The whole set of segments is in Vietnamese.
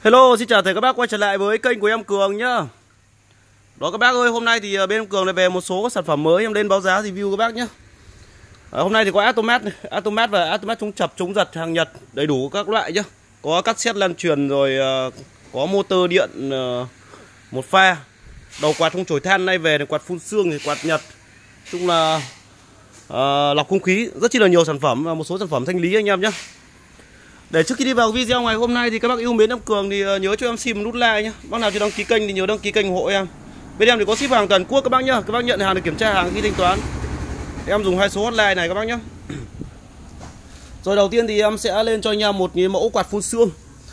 Hello, xin chào tất cả các bác quay trở lại với kênh của em Cường nhá. Đó các bác ơi, hôm nay thì bên em Cường lại về một số các sản phẩm mới em lên báo giá review các bác nhé. Hôm nay thì có Atomat này, Atomat và Atomat chống chập, chống giật hàng Nhật đầy đủ các loại nhá. Có cassette lan truyền rồi có motor điện một pha. Đầu quạt không chổi than nay về thì quạt phun sương thì quạt Nhật. Chung là lọc không khí, rất chi là nhiều sản phẩm và một số sản phẩm thanh lý anh em nhé. Để trước khi đi vào video ngày hôm nay thì các bác yêu mến em Cường thì nhớ cho em xin một nút like nhé. Bác nào chưa đăng ký kênh thì nhớ đăng ký kênh ủng hộ em. Bên em thì có ship hàng toàn quốc các bác nhá. Các bác nhận hàng để kiểm tra hàng khi thanh toán. Em dùng hai số hotline này các bác nhé. Rồi đầu tiên thì em sẽ lên cho anh em một cái mẫu quạt phun sương.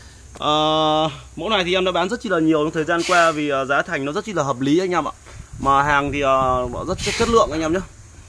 Mẫu này thì em đã bán rất chi là nhiều trong thời gian qua vì giá thành nó rất chi là hợp lý anh em ạ. Mà hàng thì rất chất lượng anh em nhé.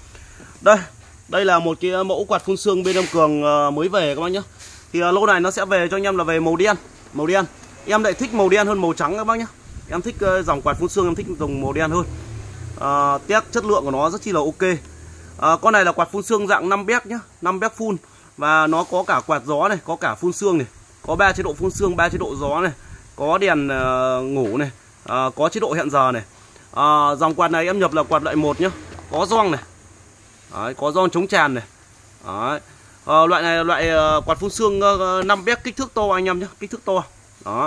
Đây là một cái mẫu quạt phun sương bên em Cường mới về các bác nhé. Thì lô này nó sẽ về cho anh em là về màu đen. Màu đen. Em lại thích màu đen hơn màu trắng các bác nhé. Em thích dòng quạt phun sương, em thích dùng màu đen hơn. Test chất lượng của nó rất chi là ok. Con này là quạt phun sương dạng 5 béc nhá, 5 béc phun. Và nó có cả quạt gió này, có cả phun sương này. Có 3 chế độ phun sương, 3 chế độ gió này. Có đèn ngủ này, có chế độ hẹn giờ này. Dòng quạt này em nhập là quạt loại 1 nhá. Có gioăng này. Đấy, có gioăng chống tràn này. Đấy. Loại này là loại quạt phun sương 5 béc kích thước to anh em nhé, kích thước to. Đó.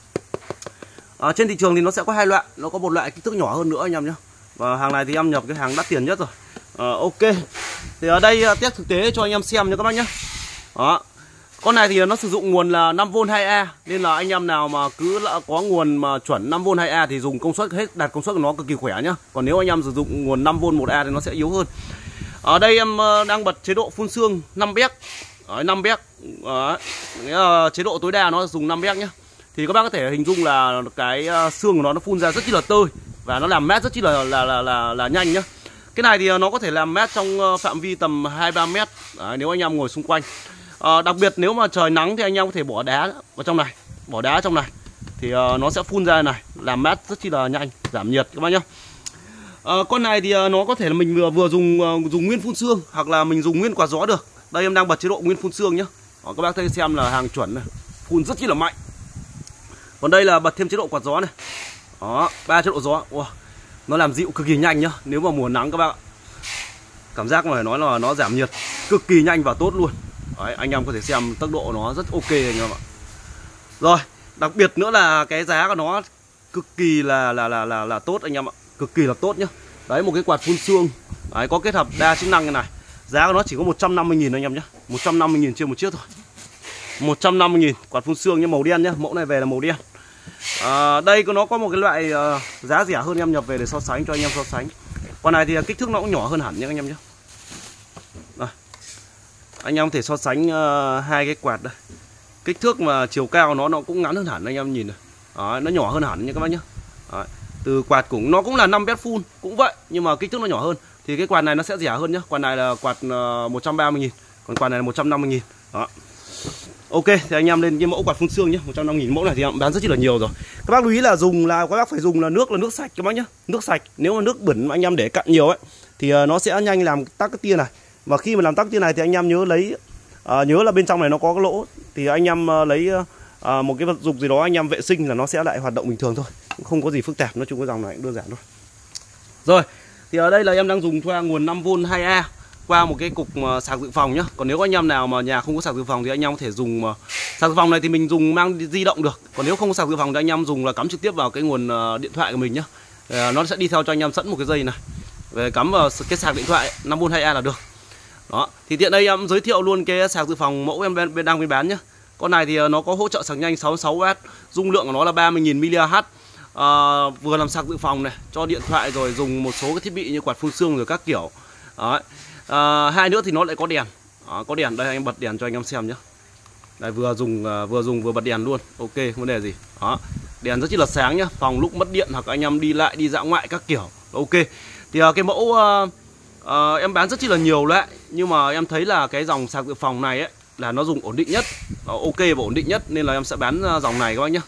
Trên thị trường thì nó sẽ có hai loại, nó có một loại kích thước nhỏ hơn nữa anh em nhé. Và hàng này thì em nhập cái hàng đắt tiền nhất rồi. Ok. Thì ở đây test thực tế cho anh em xem nha các bác nhé. Đó. Con này thì nó sử dụng nguồn là 5V 2A nên là anh em nào mà cứ có nguồn mà chuẩn 5V 2A thì dùng công suất hết, đạt công suất của nó cực kỳ khỏe nhá. Còn nếu anh em sử dụng nguồn 5V 1A thì nó sẽ yếu hơn. Ở đây em đang bật chế độ phun sương 5 béc. 5 béc. Chế độ tối đa nó dùng 5 béc nhé. Thì các bác có thể hình dung là cái xương của nó phun ra rất chi là tơi và nó làm mát rất chi là nhanh nhá. Cái này thì nó có thể làm mát trong phạm vi tầm 2-3 mét. Nếu anh em ngồi xung quanh. Đặc biệt nếu mà trời nắng thì anh em có thể bỏ đá vào trong này, bỏ đá trong này thì nó sẽ phun ra này, làm mát rất chi là nhanh, giảm nhiệt các bác nhá. Con này thì nó có thể là mình vừa dùng nguyên phun sương hoặc là mình dùng nguyên quạt gió được. Đây em đang bật chế độ nguyên phun sương nhá. Các bác thấy xem là hàng chuẩn này, phun rất chi là mạnh. Còn đây là bật thêm chế độ quạt gió này. Đó, 3 chế độ gió. Wow, nó làm dịu cực kỳ nhanh nhá. Nếu mà mùa nắng các bác ạ, cảm giác mà nói là nó giảm nhiệt cực kỳ nhanh và tốt luôn. Đấy, anh em có thể xem tốc độ nó rất ok anh em ạ. Rồi, đặc biệt nữa là cái giá của nó cực kỳ là tốt anh em ạ. Cực kỳ là tốt nhá. Đấy, một cái quạt phun sương. Đấy, có kết hợp đa chức năng như này. Giá của nó chỉ có 150.000 anh em nhé. 150.000 trên một chiếc thôi. 150.000 quạt phun sương nhá, màu đen nhá. Mẫu này về là màu đen. Đây nó có một cái loại giá rẻ hơn em nhập về để so sánh cho anh em so sánh. Con này thì kích thước nó cũng nhỏ hơn hẳn nhé anh em nhé. Đây. Anh em có thể so sánh hai cái quạt đây. Kích thước mà chiều cao nó cũng ngắn hơn hẳn anh em nhìn này. Đấy, nó nhỏ hơn hẳn nha các bác nhé. Đấy. Từ quạt nó cũng là 5 béc full cũng vậy nhưng mà kích thước nó nhỏ hơn. Thì cái quạt này nó sẽ rẻ hơn nhá. Quạt này là quạt 130.000, còn quạt này là 150.000. Đó. Ok, thì anh em lên cái mẫu quạt phun sương nhé, 150.000. Mẫu này thì em bán rất chi là nhiều rồi. Các bác lưu ý là các bác phải dùng là nước sạch các bác nhé. Nước sạch, nếu mà nước bẩn mà anh em để cặn nhiều ấy thì nó sẽ nhanh làm tắc cái tia này. Và khi mà làm tắc tia này thì anh em nhớ là bên trong này nó có cái lỗ thì anh em lấy một cái vật dụng gì đó anh em vệ sinh là nó sẽ lại hoạt động bình thường thôi, cũng không có gì phức tạp. Nói chung cái dòng này cũng đơn giản thôi. Rồi, thì ở đây là em đang dùng qua nguồn 5V 2A qua một cái cục sạc dự phòng nhá. Còn nếu anh em nào mà nhà không có sạc dự phòng thì anh em có thể dùng sạc dự phòng này thì mình dùng mang di động được. Còn nếu không có sạc dự phòng thì anh em dùng là cắm trực tiếp vào cái nguồn điện thoại của mình nhá. Nó sẽ đi theo cho anh em sẵn một cái dây này. Về cắm vào cái sạc điện thoại 5V 2A là được. Đó, thì tiện đây em giới thiệu luôn cái sạc dự phòng mẫu em đang bán nhá. Con này thì nó có hỗ trợ sạc nhanh 66W, dung lượng của nó là 30.000 mAh. Vừa làm sạc dự phòng này cho điện thoại rồi dùng một số cái thiết bị như quạt phun sương rồi các kiểu. Đấy. Hai nữa thì nó lại có đèn. Có đèn đây, anh bật đèn cho anh em xem nhé. Đây, vừa dùng vừa bật đèn luôn. Ok, vấn đề gì. Đó. Đèn rất chi là sáng nhá, phòng lúc mất điện hoặc anh em đi lại đi dã ngoại các kiểu. Ok. Thì cái mẫu em bán rất chi là nhiều loại, nhưng mà em thấy là cái dòng sạc dự phòng này ấy là nó dùng ổn định nhất, ok và ổn định nhất nên là em sẽ bán dòng này các bác nhé.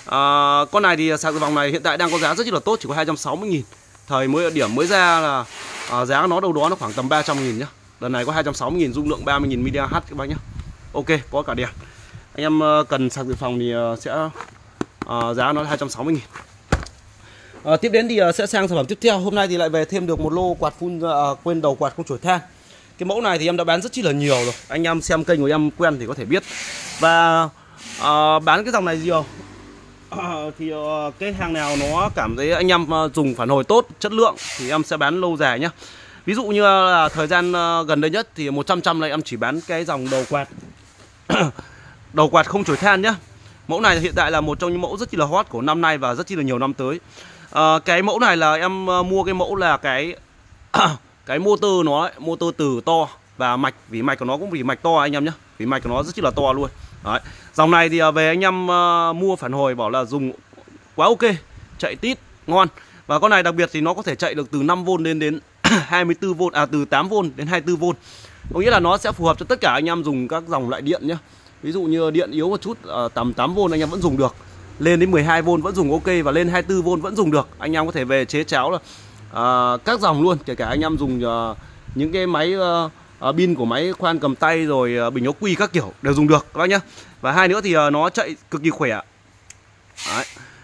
Con này thì sạc dự phòng này hiện tại đang có giá rất chi là tốt, chỉ có 260.000. Thời điểm mới ra là giá nó đâu đó nó khoảng tầm 300.000 nhá. Lần này có 260.000, dung lượng 30.000 mAh các bác nhé. Ok, có cả đèn. Anh em cần sạc dự phòng thì sẽ Giá nó là 260.000. Tiếp đến thì sẽ sang sản phẩm tiếp theo. Hôm nay thì lại về thêm được một lô quạt phun quên đầu quạt không chổi than. Cái mẫu này thì em đã bán rất chi là nhiều rồi. Anh em xem kênh của em quen thì có thể biết. Và bán cái dòng này nhiều. Thì cái hàng nào nó cảm thấy anh em dùng phản hồi tốt, chất lượng thì em sẽ bán lâu dài nhé. Ví dụ như là thời gian gần đây nhất thì 100 này em chỉ bán cái dòng đầu quạt đầu quạt không chổi than nhé. Mẫu này hiện tại là một trong những mẫu rất chi là hot của năm nay và rất chi là nhiều năm tới. Cái mẫu này là em mua cái mẫu là cái motor nó ấy, motor từ to và mạch, vỉ mạch của nó cũng vỉ mạch to anh em nhé. Vỉ mạch của nó rất chi là to luôn. Đấy. Dòng này thì về anh em mua phản hồi bảo là dùng quá ok, chạy tít ngon. Và con này đặc biệt thì nó có thể chạy được từ 5V lên đến 24V, từ 8V đến 24V. Có nghĩa là nó sẽ phù hợp cho tất cả anh em dùng các dòng loại điện nhé. Ví dụ như điện yếu một chút, tầm 8V anh em vẫn dùng được, lên đến 12V vẫn dùng ok, và lên 24V vẫn dùng được. Anh em có thể về chế cháo là các dòng luôn, kể cả anh em dùng những cái máy pin của máy khoan cầm tay rồi bình ốc quy các kiểu đều dùng được các bác nhé. Và hai nữa thì nó chạy cực kỳ khỏe. Đấy.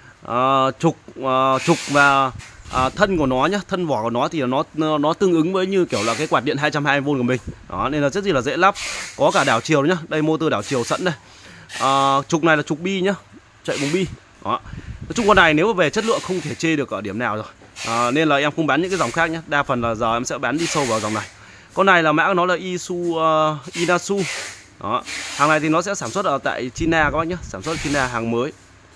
Trục và thân của nó nhá, thân vỏ của nó thì nó tương ứng với như kiểu là cái quạt điện 220V của mình. Đó, nên là rất là dễ lắp, có cả đảo chiều nhá. Đây motor đảo chiều sẵn đây. Trục này là trục bi nhá, chạy bằng bi. Đó. Nói chung con này nếu mà về chất lượng không thể chê được ở điểm nào rồi. Nên là em không bán những cái dòng khác nhé. Đa phần là giờ em sẽ bán đi sâu vào dòng này. Con này là mã của nó là Inasu. Đó. Hàng này thì nó sẽ sản xuất ở tại China các bác nhé, sản xuất ở China, hàng mới.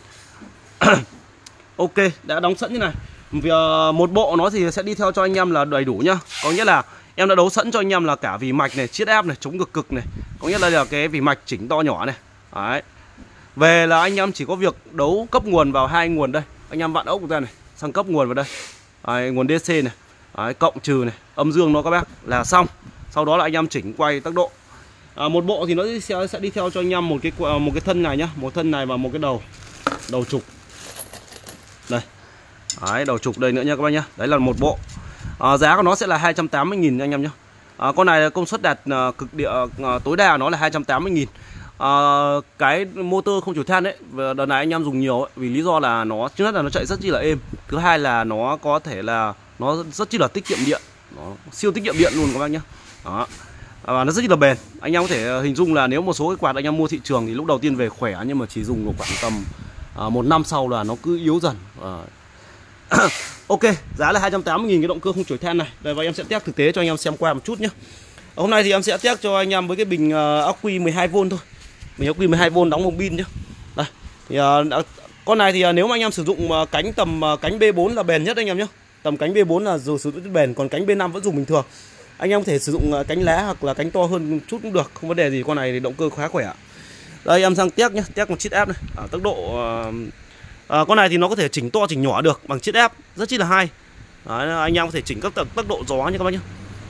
Ok, đã đóng sẵn như này. Vì một bộ nó thì sẽ đi theo cho anh em là đầy đủ nhá. Có nghĩa là em đã đấu sẵn cho anh em là cả vỉ mạch này, chiết áp này, chống cực này. Có nghĩa là cái vỉ mạch chỉnh to nhỏ này. Đấy. Về là anh em chỉ có việc đấu cấp nguồn vào hai nguồn đây. Anh em vặn ốc ra này, sang cấp nguồn vào đây. Đấy, nguồn DC này. Đấy, cộng trừ này, âm dương nó các bác là xong. Sau đó là anh em chỉnh quay tốc độ. Một bộ thì nó sẽ đi theo cho anh em một cái thân này nhá, một thân này và một cái đầu trục. Đây. Đấy, đầu trục đây nữa nha các bác nhá. Đấy là một bộ. Giá của nó sẽ là 280.000 anh em nhá. Con này công suất đạt cực địa tối đa nó là 280.000. Cái motor không chổi than đấy, đợt này anh em dùng nhiều ấy, vì lý do là nó trước hết là nó chạy rất chi là êm. Thứ hai là nó có thể là nó rất chi là tiết kiệm điện. Nó siêu tiết kiệm điện luôn các bác nhá. Đó. Và nó rất chi là bền. Anh em có thể hình dung là nếu một số cái quạt anh em mua thị trường thì lúc đầu tiên về khỏe, nhưng mà chỉ dùng được khoảng tầm 1 năm sau là nó cứ yếu dần. Ok, giá là 280.000 cái động cơ không chổi than này. Đây, và em sẽ test thực tế cho anh em xem qua một chút nhé. Hôm nay thì em sẽ test cho anh em với cái bình ắc quy 12V thôi. Bình ắc quy 12V đóng bằng pin nhé. Đây. Thì con này thì nếu mà anh em sử dụng cánh tầm cánh B4 là bền nhất anh em nhé. Tầm cánh B4 là dù sử dụng rất bền, còn cánh B5 vẫn dùng bình thường. Anh em có thể sử dụng cánh lá hoặc là cánh to hơn một chút cũng được, không vấn đề gì. Con này thì động cơ khá khỏe. Đây em sang test nhé, test một chiết áp này, tốc độ. Con này thì nó có thể chỉnh to chỉnh nhỏ được bằng chiết áp, rất chi là hay. Đấy, anh em có thể chỉnh các tốc độ gió như các bác nhé.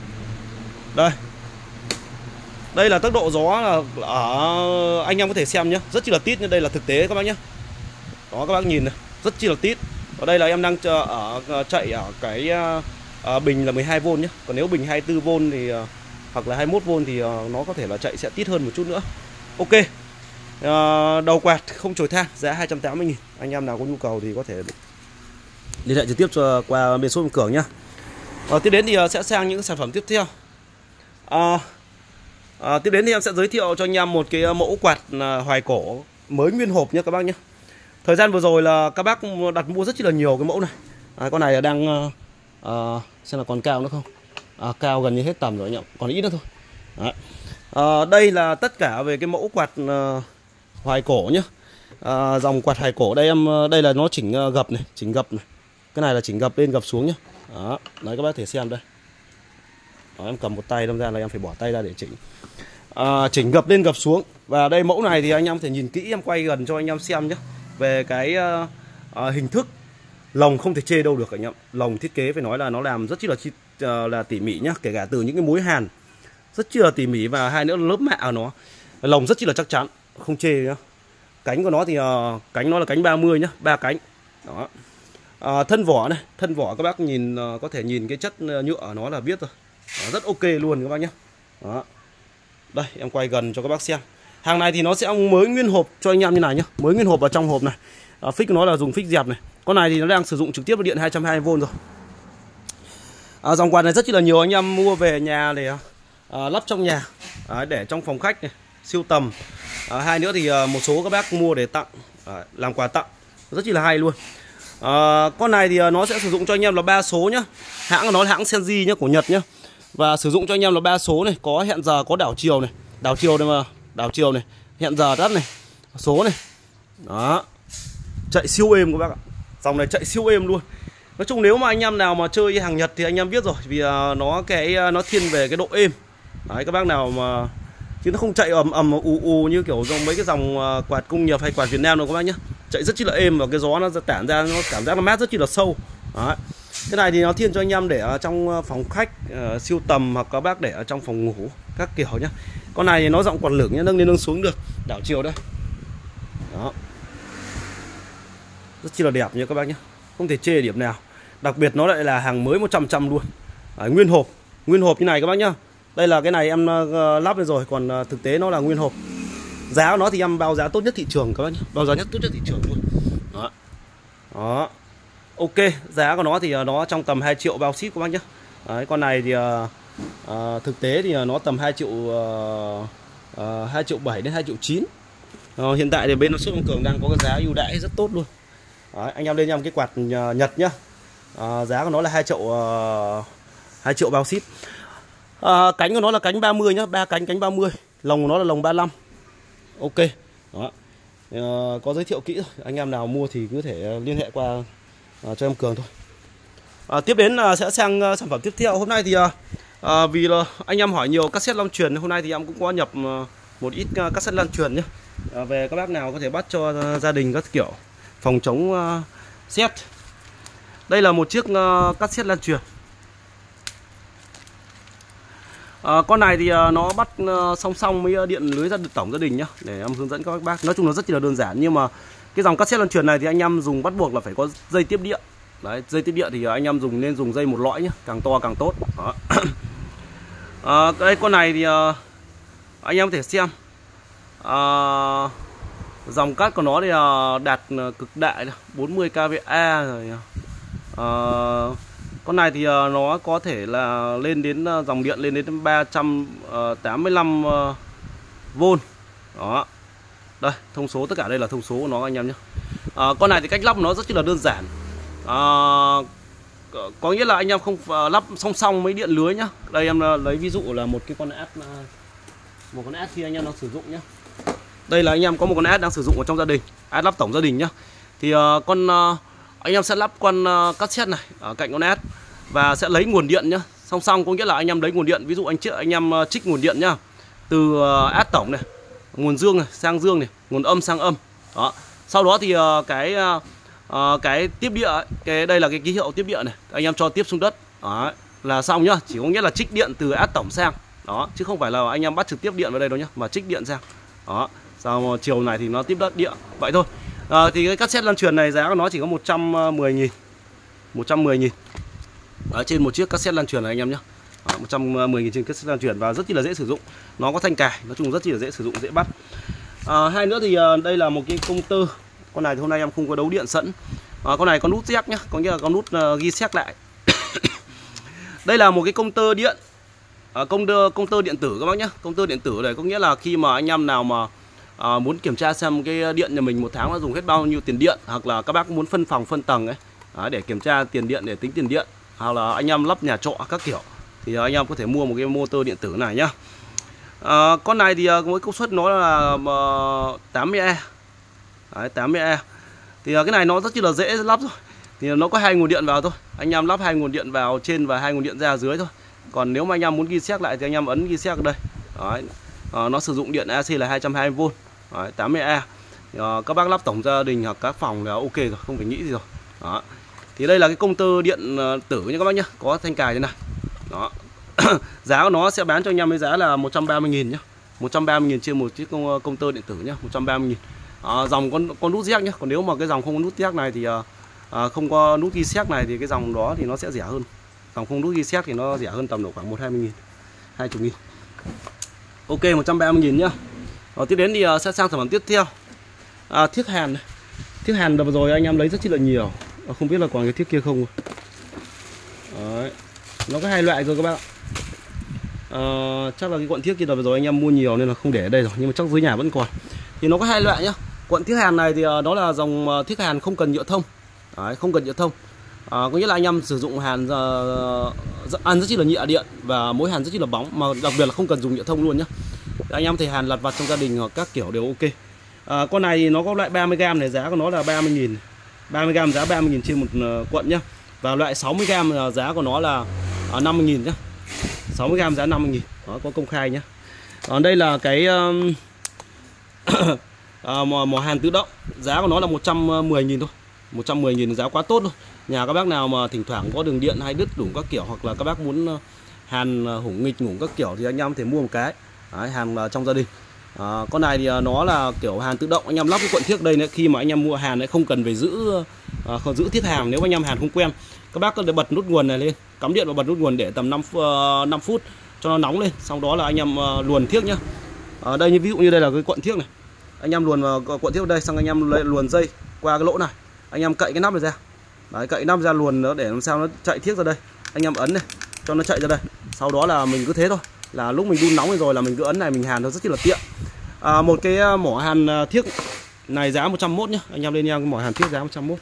Đây là tốc độ gió là anh em có thể xem nhé, rất chi là tít. Như đây là thực tế các bác nhé. Đó, các bác nhìn này, rất chi là tít. Ở đây là em đang chạy ở cái bình là 12V nhé. Còn nếu bình 24V thì hoặc là 21V thì nó có thể là chạy sẽ tít hơn một chút nữa. Ok. Đầu quạt không chổi than giá 280.000. Anh em nào có nhu cầu thì có thể liên hệ trực tiếp qua bên số Cường nhá. Tiếp đến thì sẽ sang những sản phẩm tiếp theo. Tiếp đến thì em sẽ giới thiệu cho anh em một cái mẫu quạt hoài cổ mới nguyên hộp nhé các bác nhé. Thời gian vừa rồi là các bác đặt mua rất chi là nhiều cái mẫu này. Con này là đang xem là còn cao nữa không? Cao gần như hết tầm rồi anh em, còn ít nữa thôi. Đấy. Đây là tất cả về cái mẫu quạt hoài cổ nhá. Dòng quạt hoài cổ đây đây là nó chỉnh gập này, chỉnh gập này. Cái này là chỉnh gập lên gập xuống nhá. Đó, đấy các bác thể xem đây. Đó, em cầm một tay đâm ra là em phải bỏ tay ra để chỉnh. Chỉnh gập lên gập xuống. Và đây mẫu này thì anh em có thể nhìn kỹ, em quay gần cho anh em xem nhé. Về cái hình thức lồng không thể chê đâu được anh em. Lồng thiết kế phải nói là nó làm rất là tỉ mỉ nhá, kể cả từ những cái mối hàn rất chi là tỉ mỉ, và hai nữa là lớp mạ của nó. Lồng rất chi là chắc chắn, không chê nhá. Cánh của nó thì cánh nó là cánh 30 nhá, 3 cánh. Đó. Thân vỏ này, thân vỏ các bác nhìn có thể nhìn cái chất nhựa của nó là biết rồi. Đó, rất ok luôn các bác nhé. Đó. Đây em quay gần cho các bác xem. Hàng này thì nó sẽ mới nguyên hộp cho anh em như này nhá, mới nguyên hộp vào trong hộp này. Phích của nó là dùng phích dẹp này. Con này thì nó đang sử dụng trực tiếp vào điện 220V rồi. Dòng quạt này rất là nhiều anh em mua về nhà để lắp trong nhà, để trong phòng khách này, siêu tầm. Hai nữa thì một số các bác mua để tặng, làm quà tặng, rất là hay luôn. Con này thì nó sẽ sử dụng cho anh em là 3 số nhá. Hãng của nó là hãng Senji nhá, của Nhật nhá. Và sử dụng cho anh em là 3 số này, có hẹn giờ, có đảo chiều này. Đảo chiều này, hẹn giờ tắt này, số này. Đó. Chạy siêu êm các bác ạ. Dòng này chạy siêu êm luôn. Nói chung nếu mà anh em nào mà chơi hàng Nhật thì anh em biết rồi, vì nó thiên về cái độ êm. Đấy, các bác nào mà chứ nó không chạy ầm ù như kiểu dòng mấy cái dòng quạt công nghiệp hay quạt Việt Nam đâu các bác nhé. Chạy rất chi là êm và cái gió nó tản ra, nó cảm giác nó mát rất chi là sâu. Đấy. Cái này thì nó thiên cho anh em để ở trong phòng khách, siêu tầm, hoặc các bác để ở trong phòng ngủ các kiểu nhá. Con này thì nó giọng quạt lửng nhá, nâng lên nâng xuống được, đảo chiều đây. Đó. Rất chi là đẹp nha các bác nhé, không thể chê điểm nào. Đặc biệt nó lại là hàng mới 100% luôn. Nguyên hộp như này các bác nhá. Đây là cái này em lắp lên rồi, còn thực tế nó là nguyên hộp. Giá của nó thì em báo giá tốt nhất thị trường các bác nhé, báo giá tốt nhất thị trường luôn. Đó. Đó. Ok, giá của nó thì nó trong tầm 2 triệu bao ship các bác nhé. Đấy, con này thì thực tế thì nó tầm 2 triệu 2 triệu 7 đến 2 triệu 9. Hiện tại thì bên nó Shop Long Cường đang có cái giá ưu đãi rất tốt luôn. Đấy, anh em lên em cái quạt Nhật nhá. Giá của nó là 2 triệu bao ship. Cánh của nó là cánh 30 nhá, 3 cánh 30. Lồng của nó là lồng 35. Ok. Đó. Có giới thiệu kỹ rồi. Anh em nào mua thì cứ thể liên hệ qua cho em Cường thôi. Tiếp đến là sẽ sang sản phẩm tiếp theo. Hôm nay thì vì là anh em hỏi nhiều cassette lan truyền, hôm nay thì em cũng có nhập một ít cassette lan truyền nhé. Về các bác nào có thể bắt cho gia đình các kiểu phòng chống sét. Đây là một chiếc cassette lan truyền. Con này thì nó bắt song song với điện lưới tổng gia đình nhá, để em hướng dẫn các bác. Nói chung nó rất là đơn giản, nhưng mà cái dòng cassette lan truyền này thì anh em dùng bắt buộc là phải có dây tiếp điện. Đấy, dây tiếp điện thì anh em nên dùng dây một lõi nhá, càng to càng tốt. Đó. Đây con này thì anh em có thể xem. Dòng cắt của nó thì đạt cực đại 40 kVA rồi. Con này thì nó có thể là lên đến dòng điện lên đến 385V. Đó. Đây, thông số, tất cả đây là thông số của nó anh em nhé. Con này thì cách lắp của nó rất là đơn giản. Có nghĩa là anh em không lắp song song mấy điện lưới nhá. Đây em lấy ví dụ là một con át khi anh em đang sử dụng nhá. Đây là anh em có một con át đang sử dụng ở trong gia đình, át lắp tổng gia đình nhá. Thì anh em sẽ lắp con cassette này ở cạnh con át và sẽ lấy nguồn điện nhá. Song song có nghĩa là anh em lấy nguồn điện, ví dụ anh em trích nguồn điện nhá, từ át tổng này, nguồn dương này sang dương này, nguồn âm sang âm. Đó. Sau đó thì cái tiếp địa ấy, đây là cái ký hiệu tiếp địa này, anh em cho tiếp xuống đất. Đó, là xong nhá, chỉ có nghĩa là trích điện từ át tổng sang. Đó, chứ không phải là anh em bắt trực tiếp điện vào đây đâu nhá, mà trích điện sang. Đó, sau chiều này thì nó tiếp đất điện. Vậy thôi. Thì cái cassette lan truyền này giá của nó chỉ có 110.000. 110.000. Ở trên một chiếc cassette lan truyền này anh em nhé. 110.000 trên cassette lan truyền và rất là dễ sử dụng. Nó có thanh cài, nói chung rất là dễ sử dụng, dễ bắt. Hai nữa thì đây là một cái công tơ. Con này thì hôm nay em không có đấu điện sẵn. Con này có nút jack nhá, có nghĩa là có nút ghi xét lại. Đây là một cái công tơ điện. Công tơ điện tử các bác nhé. Công tơ điện tử này có nghĩa là khi mà anh em nào mà muốn kiểm tra xem cái điện nhà mình một tháng nó dùng hết bao nhiêu tiền điện, hoặc là các bác muốn phân phòng phân tầng ấy, để kiểm tra tiền điện, để tính tiền điện, hoặc là anh em lắp nhà trọ các kiểu, thì anh em có thể mua một cái motor điện tử này nhá. Con này thì với công suất nó là 80E. Đấy, 80E. Thì cái này nó rất là dễ lắp rồi. Thì nó có 2 nguồn điện vào thôi. Anh em lắp 2 nguồn điện vào trên và 2 nguồn điện ra dưới thôi. Còn nếu mà anh em muốn ghi xét lại thì anh em ấn ghi xét ở đây. Đấy. Nó sử dụng điện AC là 220V. Đấy, 80E. Các bác lắp tổng gia đình hoặc các phòng là ok rồi, không phải nghĩ gì rồi. Đó. Thì đây là cái công tơ điện tử nha các bác nhé, có thanh cài thế này. Đó. Giá của nó sẽ bán cho anh em với giá là 130.000 nhá. 130.000 trên một chiếc công tơ điện tử nhá, 130.000. Dòng con nút jack nhá, còn nếu mà cái dòng không có nút jack này thì không có nút ghi xét này thì cái dòng đó thì nó sẽ rẻ hơn. Dòng không nút ghi xét thì nó rẻ hơn tầm độ khoảng 120.000, 20.000. Ok, 130.000 nhá. Tiếp đến thì sẽ sang sản phẩm tiếp theo. Thiếc hàn này. Thiết hàn đợt vừa rồi anh em lấy rất chi là nhiều. Không biết là còn cái thiết kia không. Đấy. Nó có hai loại rồi các bác ạ. Chắc là cái cuộn thiết kia đợt vừa rồi anh em mua nhiều nên là không để ở đây rồi, nhưng mà chắc dưới nhà vẫn còn. Thì nó có hai loại nhá. Cuộn thiết hàn này thì nó là dòng thiết hàn không cần nhựa thông. Đấy, không cần nhựa thông. Có nghĩa là anh em sử dụng hàn ăn rất chi là nhẹ điện và mỗi hàn rất chi là bóng, mà đặc biệt là không cần dùng nhựa thông luôn nhá. Anh em thì hàn lặt vặt trong gia đình hoặc các kiểu đều ok. Con này thì nó có loại 30g này, giá của nó là 30.000. 30g giá 30.000 trên một cuộn nhá. Và loại 60g giá của nó là 50.000 nhá. 60g giá 50.000. Đó, có công khai nhá. Còn đây là cái mỏ hàn tự động, giá của nó là 110.000 thôi. 110.000 giá quá tốt luôn. Nhà các bác nào mà thỉnh thoảng có đường điện hay đứt đủng các kiểu, hoặc là các bác muốn hàn hủng nghịch ngủng các kiểu thì anh em có thể mua một cái. Đấy, hàn trong gia đình. Con này thì nó là kiểu hàn tự động, anh em lắp cái cuộn thiết đây nữa, khi mà anh em mua hàn ấy không cần phải giữ thiết hàn. Nếu anh em hàn không quen, các bác có thể bật nút nguồn này lên, cắm điện và bật nút nguồn để tầm 5 phút cho nó nóng lên, sau đó là anh em luồn thiết nhá. Đây như ví dụ như đây là cái cuộn thiết này, anh em luồn vào cuộn thiết ở đây, xong anh em luồn dây qua cái lỗ này, anh em cậy cái nắp này ra. Đấy, cậy nắp ra luồn nó để làm sao nó chạy thiết ra đây, anh em ấn này cho nó chạy ra đây, sau đó là mình cứ thế thôi, là lúc mình đun nóng rồi là mình cứ ấn này mình hàn nó rất là tiện. Một cái mỏ hàn thiết này giá 101 nhá, anh em lên nha, cái mỏ hàn thiết giá 101.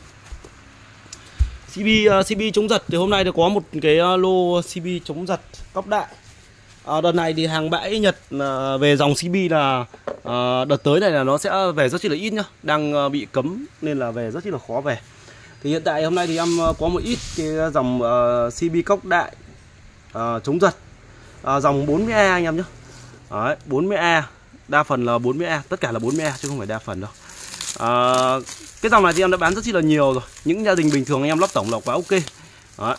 CB chống giật thì hôm nay thì có một cái lô CB chống giật cóc đại. Đợt này thì hàng bãi Nhật về dòng CB là đợt tới này là nó sẽ về rất là ít nhá, đang bị cấm nên là về rất là khó về. Thì hiện tại hôm nay thì em có một ít cái dòng CB cóc đại chống giật, dòng 40A anh em nhé. Đấy, 40A, đa phần là 40A, tất cả là 40A chứ không phải đa phần đâu. Cái dòng này thì em đã bán rất là nhiều rồi, những gia đình bình thường anh em lắp tổng lọc quá ok. Đấy.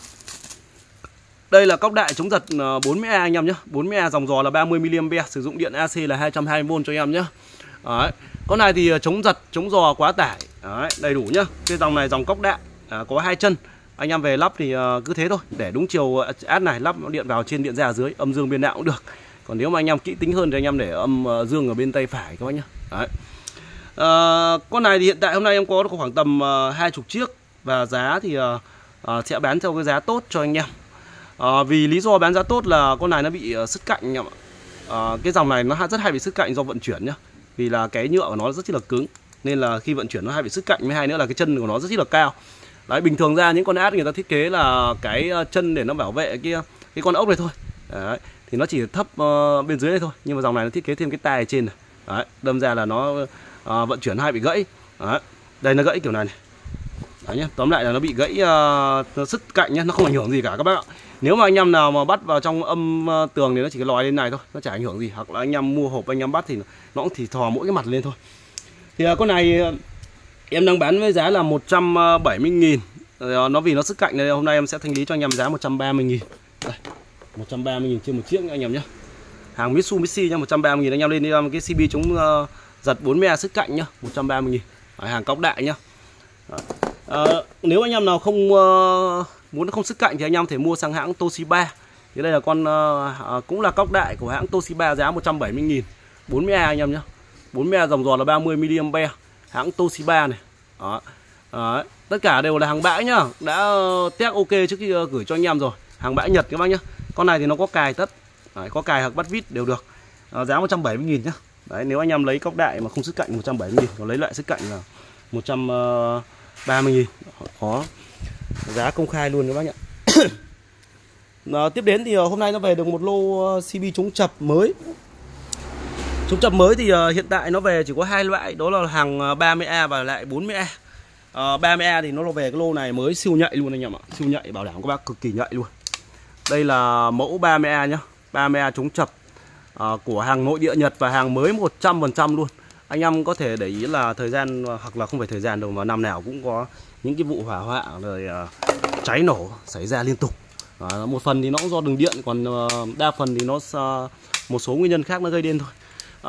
Đây là cóc đại chống giật 40A anh em nhé. 40A dòng giò là 30mA, sử dụng điện AC là 220V cho anh em nhé. Đấy. Con này thì chống giật, chống giò quá tải. Đấy, đầy đủ nhá. Cái dòng này dòng cóc đại, có 2 chân. Anh em về lắp thì cứ thế thôi, để đúng chiều át này, lắp điện vào trên điện ra dưới, âm dương bên nào cũng được. Còn nếu mà anh em kỹ tính hơn thì anh em để âm dương ở bên tay phải các bác nhá. Đấy. Con này thì hiện tại hôm nay em có khoảng tầm 20 chiếc, và giá thì sẽ bán theo cái giá tốt cho anh em. Vì lý do bán giá tốt là con này nó bị sứt cạnh anh em ạ. Cái dòng này nó rất hay bị sứt cạnh do vận chuyển nhá. Vì là cái nhựa của nó rất là cứng, nên là khi vận chuyển nó hay bị sứt cạnh. Với hai nữa là cái chân của nó rất là cao. Đấy, bình thường ra những con át người ta thiết kế là cái chân để nó bảo vệ cái con ốc này thôi. Đấy, thì nó chỉ thấp bên dưới đây thôi. Nhưng mà dòng này nó thiết kế thêm cái tai ở trên này. Đấy, đâm ra là nó vận chuyển hay bị gãy. Đấy, đây nó gãy kiểu này này. Đấy nhá, tóm lại là nó bị gãy, nó sứt cạnh nhá, nó không ảnh hưởng gì cả các bác ạ. Nếu mà anh em nào mà bắt vào trong âm tường thì nó chỉ cái lòi lên này thôi, nó chả ảnh hưởng gì. Hoặc là anh em mua hộp anh em bắt thì nó cũng thì thò mỗi cái mặt lên thôi. Thì con này em đang bán với giá là 170.000. Nó vì nó sứt cạnh này, hôm nay em sẽ thanh lý cho anh em giá 130.000. Đây, 130.000 trên một chiếc anh em nhé. Hàng Mitsubishi nhá, 130.000 anh em lên đi cái CB chống giật 40A sứt cạnh nhá, 130.000. Hàng cóc đại nhá. Nếu anh em nào không muốn nó không sứt cạnh thì anh em thể mua sang hãng Toshiba. Thì đây là con cũng là cóc đại của hãng Toshiba, giá 170.000. 40A anh em nhé. 40A dòng giò là 30mA, hãng Toshiba này. Đó. Đó. Tất cả đều là hàng bãi nhá, đã test ok trước khi gửi cho anh em rồi. Hàng bãi Nhật các bác nhá. Con này thì nó có cài tất. Đấy, có cài hoặc bắt vít đều được. Giá 170.000 nhá. Đấy, nếu anh em lấy cóc đại mà không sứt cạnh 170.000, còn lấy loại sứt cạnh là 130.000. Có giá công khai luôn các bác nhá. Tiếp đến thì hôm nay nó về được một lô CB chống chập mới. Chống chập mới thì hiện tại nó về chỉ có 2 loại, đó là hàng 30A và lại 40A. 30A thì nó về cái lô này mới siêu nhạy luôn anh em ạ, siêu nhạy, bảo đảm các bác cực kỳ nhạy luôn. Đây là mẫu 30A nhá, 30A chống chập của hàng nội địa Nhật và hàng mới 100% luôn. Anh em có thể để ý là thời gian, hoặc là không phải thời gian đâu, mà năm nào cũng có những cái vụ hỏa hoạn rồi cháy nổ xảy ra liên tục. Một phần thì nó cũng do đường điện, còn đa phần thì nó một số nguyên nhân khác nó gây đến thôi.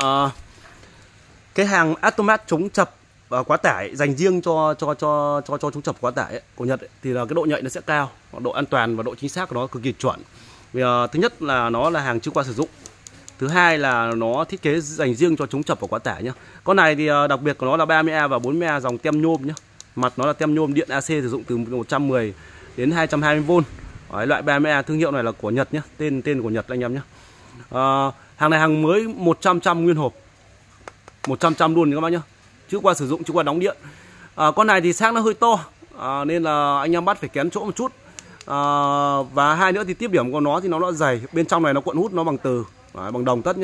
Cái hàng Automat chống chập quá tải dành riêng cho chống chập quá tải ấy, của Nhật ấy, thì là cái độ nhạy nó sẽ cao, độ an toàn và độ chính xác của nó cực kỳ chuẩn. Vì thứ nhất là nó là hàng chưa qua sử dụng, thứ hai là nó thiết kế dành riêng cho chống chập và quá tải nhá. Con này thì đặc biệt của nó là 30A và 40A dòng tem nhôm nhá. Mặt nó là tem nhôm, điện AC sử dụng từ 110 đến 220V. Đấy, loại 30A thương hiệu này là của Nhật nhé, tên của Nhật anh em nhé. Hàng này hàng mới 100 nguyên hộp, 100 luôn các bác nhá, chứ qua sử dụng chứ qua đóng điện. Con này thì xác nó hơi to, nên là anh em bắt phải kén chỗ một chút. Và hai nữa thì tiếp điểm của nó thì nó dày, bên trong này nó cuộn hút nó bằng từ, bằng đồng tất nhá.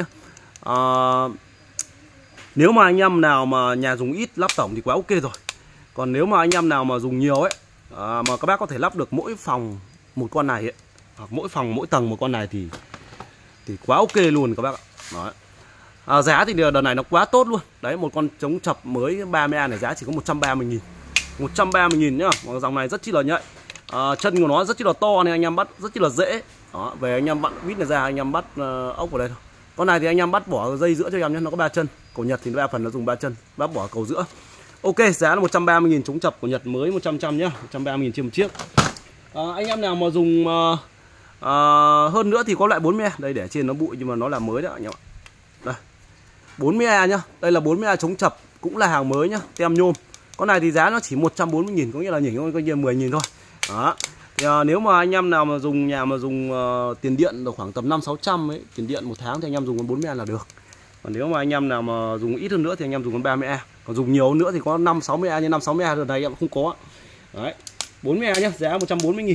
Nếu mà anh em nào mà nhà dùng ít lắp tổng thì quá ok rồi. Còn nếu mà anh em nào mà dùng nhiều ấy, mà các bác có thể lắp được mỗi phòng một con này ấy, hoặc mỗi phòng mỗi tầng một con này thì quá ok luôn các bác ạ. Đấy. Giá thì đợt này nó quá tốt luôn. Đấy, một con chống chập mới 30A này giá chỉ có 130.000. 130.000 nhá. Dòng này rất chi là nhạy. Chân của nó rất chi là to nên anh em bắt rất chi là dễ. Đó, về anh em bắt vít này ra anh em bắt ốc vào đây thôi. Con này thì anh em bắt bỏ dây giữa cho em nhé, nó có 3 chân. Của Nhật thì đa phần nó dùng 3 chân, bắt bỏ cầu giữa. Ok, giá là 130.000 chống chập của Nhật mới 100 nhá, 130.000 trên một chiếc. Anh em nào mà dùng hơn nữa thì có loại 40A. Đây để trên nó bụi nhưng mà nó là mới đấy anh em ạ. Đây. 40A nhá. Đây là 40A chống chập, cũng là hàng mới nhá, tem nhôm. Con này thì giá nó chỉ 140.000, có nghĩa là nhỉnh coi như 10.000 thôi. Đó. Thì, nếu mà anh em nào mà dùng nhà mà dùng tiền điện được khoảng tầm 500-600 ấy, tiền điện một tháng thì anh em dùng con 40A là được. Còn nếu mà anh em nào mà dùng ít hơn nữa thì anh em dùng con 30A. Còn dùng nhiều hơn nữa thì có 5-60A, nhưng 5-60A đợt này em không có. Đấy. 40A nhá, giá 140.000.